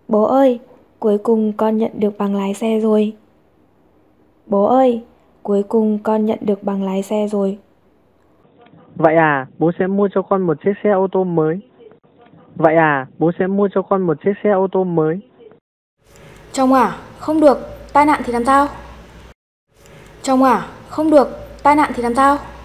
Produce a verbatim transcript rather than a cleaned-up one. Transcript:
Bố ơi, cuối cùng con nhận được bằng lái xe rồi. Bố ơi, cuối cùng con nhận được bằng lái xe rồi. Vậy à, bố sẽ mua cho con một chiếc xe ô tô mới. Vậy à, bố sẽ mua cho con một chiếc xe ô tô mới. Chồng à, không được, tai nạn thì làm sao? Chồng à, không được, tai nạn thì làm sao?